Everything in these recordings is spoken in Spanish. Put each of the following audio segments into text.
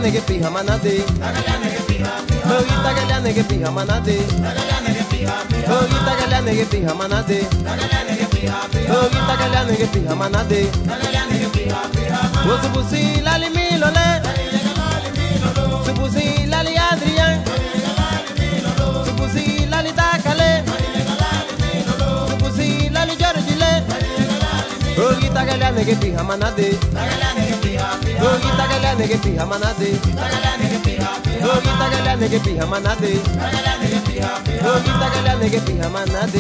que pija manate, Loguita gallane que pija manate, Loguita gallane que pija manate, Loguita gallane que pija manate, Supusi lali milole, Supusi lali Adrian, Supusi lali Takale, Supusi lali Georgile, Loguita gallane que pija manate, Loguita gallane que pija manate, Loguita gallane que pija manate, Loguita gallane que pija manate.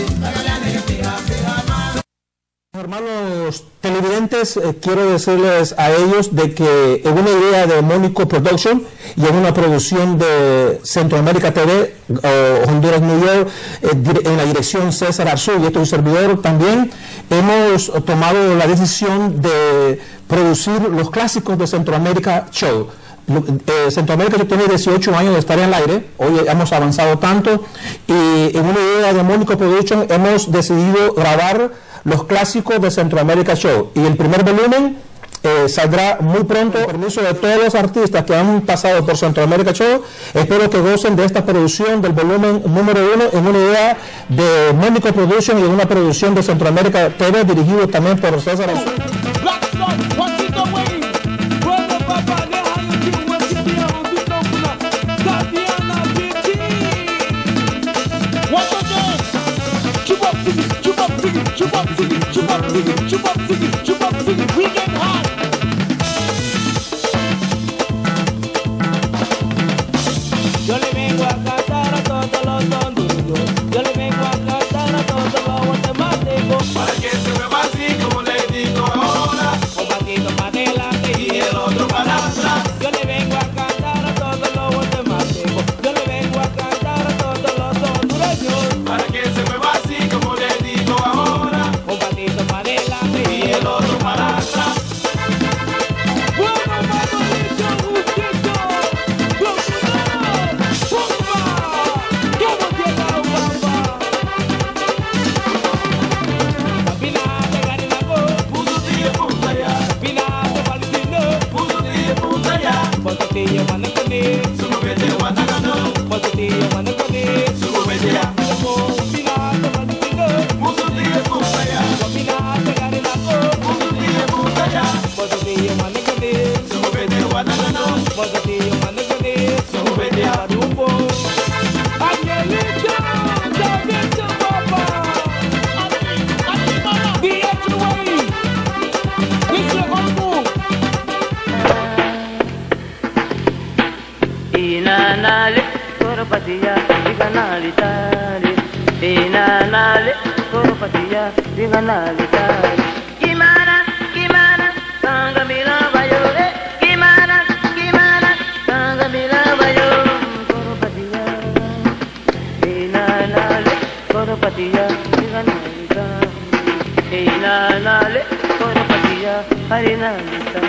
Hermanos televidentes, quiero decirles a ellos de que en una idea de Mónico Production y en una producción de Centroamérica TV, Honduras New York, en la dirección César Arzú y este es un servidor también, hemos tomado la decisión de producir los clásicos de Centroamérica Show. Centroamérica tiene 18 años de estar en el aire, hoy hemos avanzado tanto y en una idea de Mónico Production hemos decidido grabar los clásicos de Centroamérica Show y el primer volumen saldrá muy pronto. Con permiso de todos los artistas que han pasado por Centroamérica Show, espero que gocen de esta producción del volumen número 1 en una idea de Mónico Production y en una producción de Centroamérica TV dirigido también por César Arzú. Yo le vengo a cantar a todos los hondureños, yo le vengo a cantar a todos los guatemaltecos, para que se mueva así como le digo ahora, un patito para adelante y el otro para atrás. Yo le vengo a cantar a todos los guatemaltecos, yo le vengo a cantar a todos los hondureños, Para que se mueva así como le digo ahora, un patito para adelante y el otro para atrás. Positivo mana kone, Sumo vete guanagano, positivo mana kone, sumo vete ya, pina te valentino, muso tie puta ya, pina te gane la ko, muso tie puta ya, positivo mana kone, sumo vete guanagano, positivo mana kone, sumo vete ya, rumbo. Angelito, Davidson papa, the extra way, this is humble. Inanale, Koropatia, Diganalitari. Inanale, Koropatia, Diganalitari. Kimana, Kimana, Sangamila Bayo, Kimana, Kimana, Sangamila Bayo, Koropatia. Inanale, Koropatia, Diganalitari. Inanale, Koropatia, Harinalitari.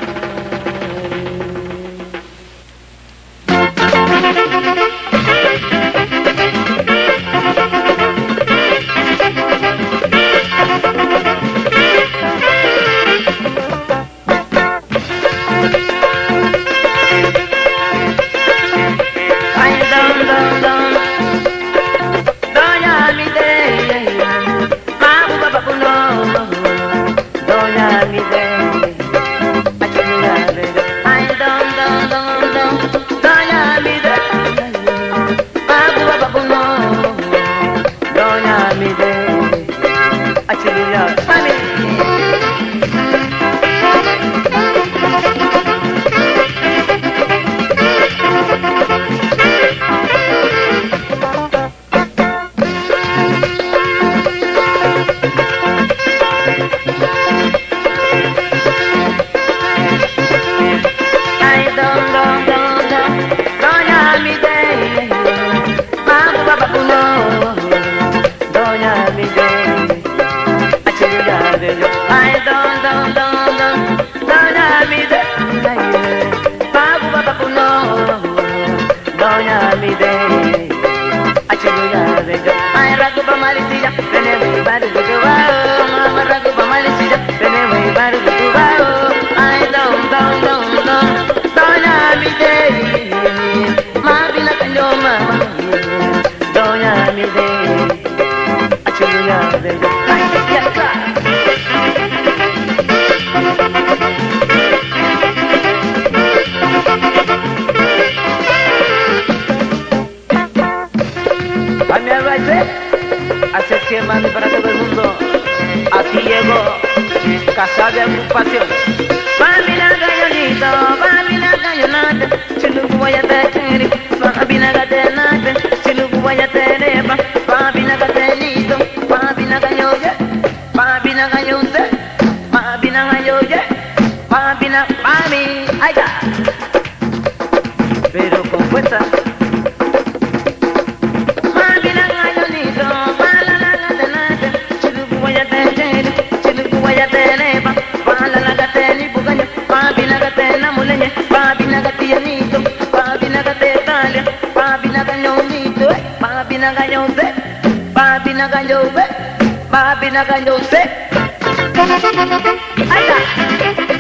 Doña Miguel. doña Milde, achuya bello, ay, ya está. A mi arraice, hacer quemando para todo el mundo. Aquí llegó, casa de agrupación. Babina gallonito, babina gallonate, chilugu guayatere, babina gatenate, chilugu guayatere, babina gatelito, babina galloye, babina gallonte, babina galloye, babina mami, allá. Pero con fuerza. Babina gallonito, babina gatenate, chilugu guayatere, chilugu guayatere, babina gateni bugaño, babina gatena muleñe, babina gatianito, babina gatetalia, babina gañonito, babina gañonte, babina gañonte, babina gañonte. Allá.